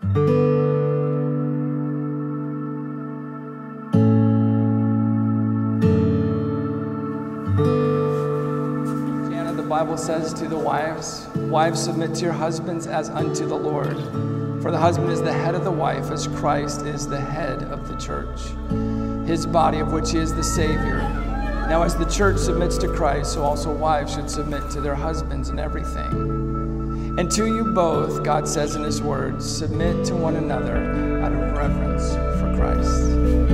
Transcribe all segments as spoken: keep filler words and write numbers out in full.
Jana, the Bible says to the wives, wives, submit to your husbands as unto the Lord. For the husband is the head of the wife, as Christ is the head of the church, his body, of which he is the Savior. Now as the church submits to Christ, so also wives should submit to their husbands in everything. And to you both, God says in his word, submit to one another out of reverence for Christ.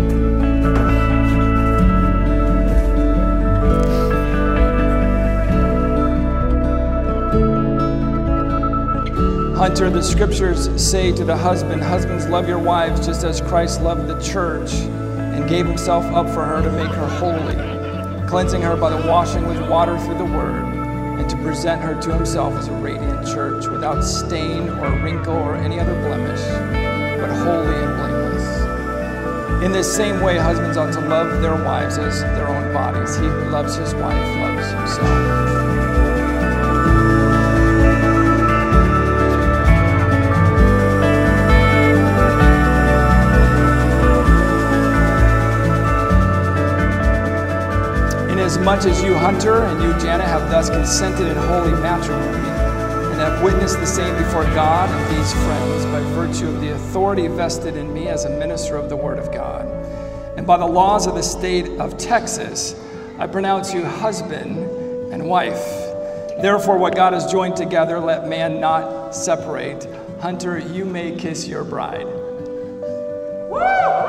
Hunter, the scriptures say to the husband, husbands, love your wives just as Christ loved the church and gave himself up for her to make her holy, cleansing her by the washing with water through the word, and to present her to himself as a radiant church, without stain or wrinkle or any other blemish, but holy and blameless. In this same way, husbands ought to love their wives as their own bodies. He who loves his wife loves himself. Inasmuch as you, Hunter, and you, Jana, have thus consented in holy matrimony, and have witnessed the same before God and these friends, by virtue of the authority vested in me as a minister of the Word of God, and by the laws of the state of Texas, I pronounce you husband and wife. Therefore, what God has joined together, let man not separate. Hunter, you may kiss your bride. Woo!